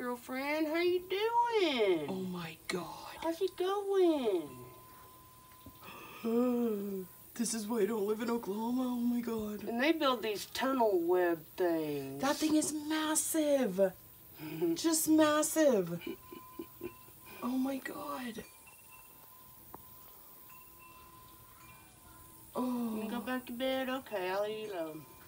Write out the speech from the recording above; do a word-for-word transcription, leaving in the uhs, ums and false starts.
girlfriend. How you doing? Oh my God. How's it going? This is why I don't live in Oklahoma. Oh my God. And they build these tunnel web things. That thing is massive. Just massive. Oh my God. Oh. You go back to bed? Okay, I'll leave you alone.